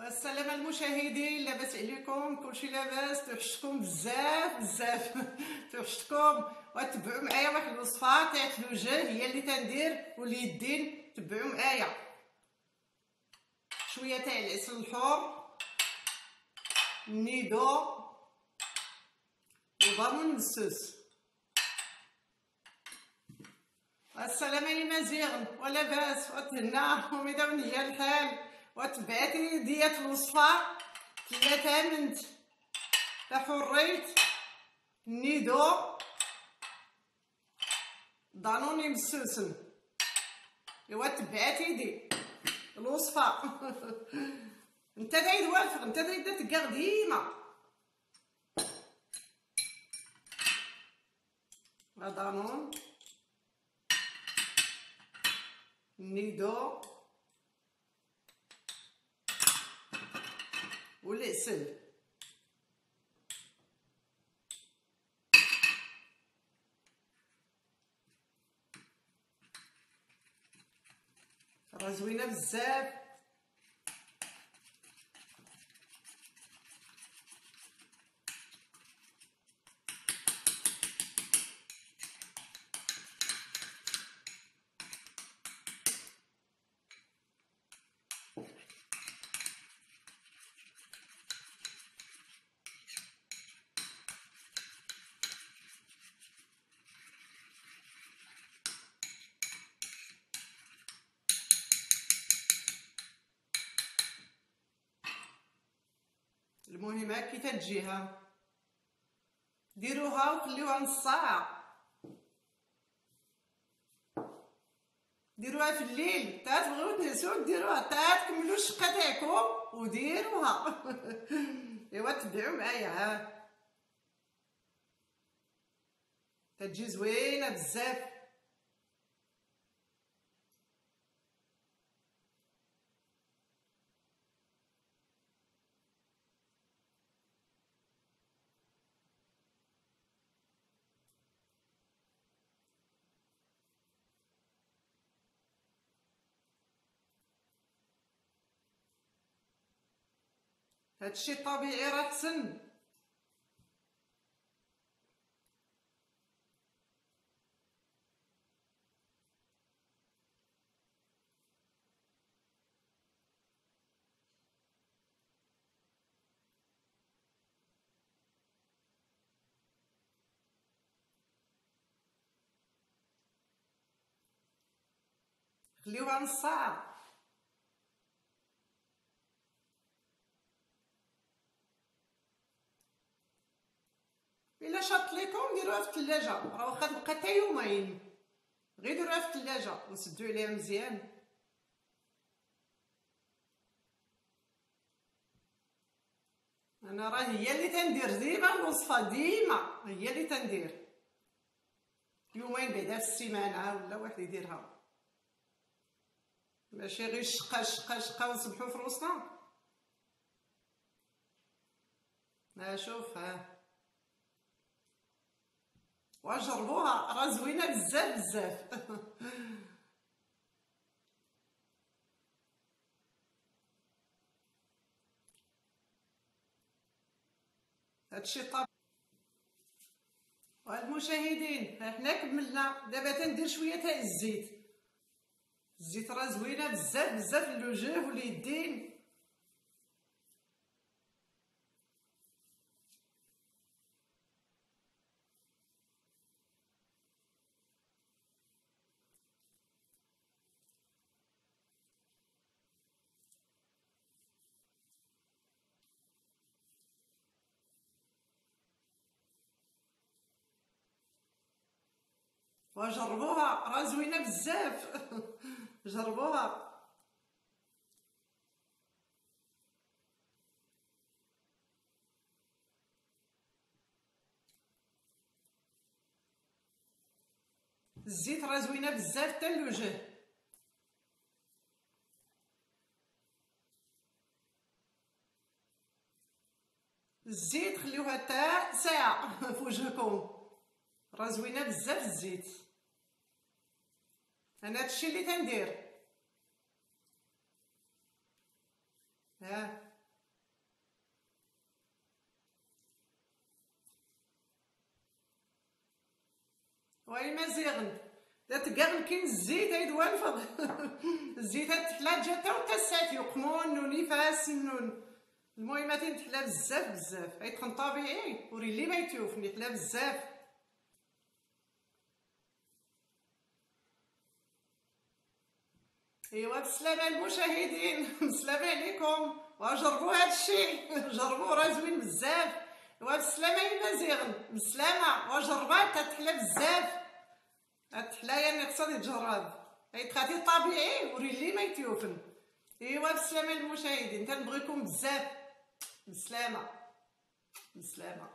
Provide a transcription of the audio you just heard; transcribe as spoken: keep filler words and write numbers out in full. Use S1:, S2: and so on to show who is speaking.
S1: السلام المشاهدين، لاباس عليكم؟ كلشي لاباس؟ توحشتكم بزاف بزاف توحشتكم. وتبعوا معايا واحد الوصفه تاع الوجه هي اللي تندير واليدين. تبعوا معايا شويه تاع العسل الحور، النيدو وبرمون مسوس. السلام عليكم ولا باس وتهنا ومداون هي الحال. وتبعتي ديت الوصفه ثلاثه منت حريت النيدو ضانوني مسوسن. ايوا تبعتي دي الوصفه انت تعيد والفغ، انت تعيد تكاغ ديما ضانون النيدو والعسل. راه زوينه بزاف. المهم هاكي تتجيها ديروها وخليوها نص ساعه. ديروها في الليل تا تبغيو تنسو ديروها تا تكملوا الشقه تاعكم وديروها ايوا تبعوا معايا ها تجي زوينه بزاف. هادشي الطبيعي راه حسن. خليوها نص ساعه. الا شاط ليكم ديروها في الثلاجه، راه واخا تبقى حتى يومين غير ديروها في الثلاجه ونسدو عليها مزيان. انا راه هي اللي تندير ديما الوصفه، ديما هي اللي تندير يومين بعدا في السيمانه ولا واحد يديرها، ماشي غير شقه شقه شقه ونصبحو في روسنا. ها شوف ها وجربوها راه زوينه بزاف بزاف هادشي طاب. والمشاهدين حنا كملنا دابا تندير شويه تاع الزيت. الزيت راه زوينه بزاف بزاف للوجه واليدين. وجربوها راه زوينه بزاف جربوها. الزيت راه زوينه بزاف حتى الوجه. الزيت خليوها حتى ساعه في وجهكم راه زوينه بزاف الزيت. انا هادشي اللي تندير. ها وي مزيغن دات كاع كاين الزيت ايدوان فض الزيت تحلا جاتا وتسات يقمون ونفاس نون المهم تحلا بزاف بزاف هاي تكون طبيعي وري اللي ما يتوفني تحلا بزاف. ايوا بالسلامه المشاهدين بالسلامه عليكم وجربوا هذا الشيء جربوه راه زوين بزاف. ايوا بالسلامه يا مزيغن بالسلامه وجربات تحلا بزاف هاد الحلايه اللي خصها تجرب هاي تخاتي طبيعي وري اللي ما يتوفن. ايوا بالسلامه المشاهدين كنبغيكم بزاف بالسلامه بالسلامه.